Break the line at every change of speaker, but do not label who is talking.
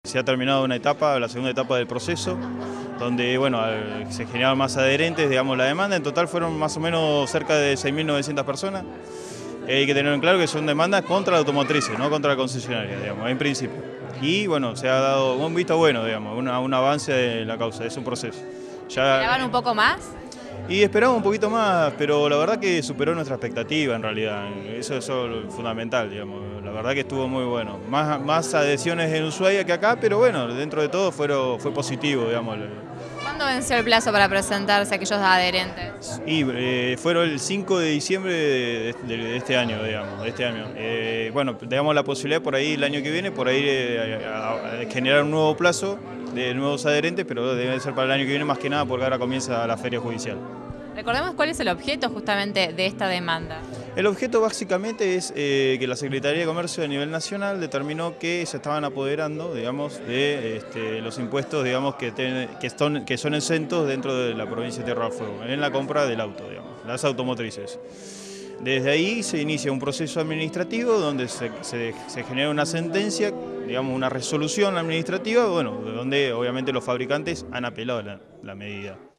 se ha terminado una etapa, la segunda etapa del proceso, donde bueno, se generaron más adherentes, digamos, la demanda. En total fueron más o menos cerca de 6.900 personas. Hay que tener en claro que son demandas contra la automotriz, no contra la concesionaria, digamos, en principio. Y bueno, se ha dado un visto bueno, digamos, un avance de la causa, es un proceso.
¿Esperaban un poco más?
Y esperamos un poquito más, pero la verdad que superó nuestra expectativa en realidad. Eso es lo fundamental, digamos. La verdad que estuvo muy bueno. Más adhesiones en Ushuaia que acá, pero bueno, dentro de todo fue positivo, digamos.
¿Cuándo venció el plazo para presentarse aquellos adherentes?
Y fueron el 5 de diciembre de este año, digamos, de este año. Bueno, damos la posibilidad por ahí el año que viene, por ahí a generar un nuevo plazo de nuevos adherentes, pero debe ser para el año que viene más que nada porque ahora comienza la feria judicial.
Recordemos cuál es el objeto justamente de esta demanda.
El objeto básicamente es que la Secretaría de Comercio a nivel nacional determinó que se estaban apoderando, digamos, de los impuestos, digamos, que son exentos dentro de la provincia de Tierra del Fuego, en la compra del auto, digamos, las automotrices. Desde ahí se inicia un proceso administrativo donde se genera una sentencia, digamos, una resolución administrativa, bueno, donde obviamente los fabricantes han apelado la medida.